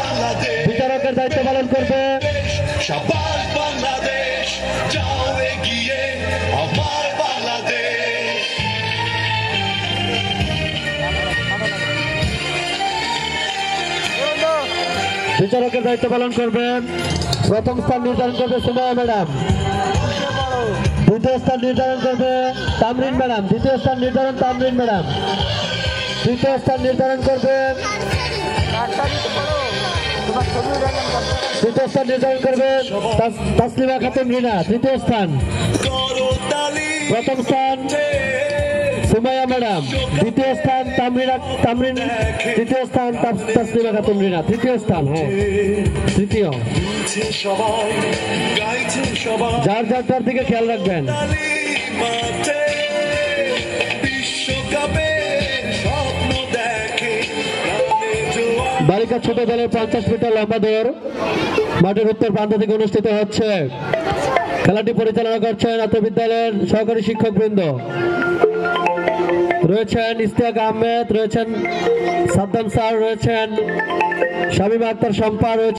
বিচারকের দায়িত্ব পালন করবে শাবাশ বাংলাদেশ, যাও এগিয়ে আমার বাংলাদেশ। বিচারকের দায়িত্ব পালন করবেন। প্রথম স্থান নির্ধারণ করবে সুমাইয়া ম্যাডাম, দ্বিতীয় স্থান নির্ধারণ করবে তামরিন ম্যাডাম, দ্বিতীয় স্থান নির্ধারণ তামরিন ম্যাডাম, তৃতীয় স্থান নির্ধারণ করবে তৃতীয় স্থান নির্ধারণ করবে তাসলিমা খাতুন রিনা, তৃতীয় স্থান। প্রথম স্থান সুমাইয়া ম্যাডাম, দ্বিতীয় স্থান তামরিন, তৃতীয় স্থান তাসলিমা খাতুন রিনা, তৃতীয় স্থান। হ্যাঁ, তৃতীয়। যার যার দিকে খেয়াল রাখবেন। বালিকা ছোট দলের 50 মিটার লম্বা দৌড় মাঠের উত্তর প্রান্ত থেকে অনুষ্ঠিত হচ্ছে। খেলাটি পরিচালনা করছেন আত্ম বিদ্যালয়ের সহকারী শিক্ষক বৃন্দ। রয়েছেন ইস্তিয়াক আহমেদ, রয়েছেন সাদ্দাম স্যার, রয়েছেন শামীমা আক্তার শম্পা, রয়েছেন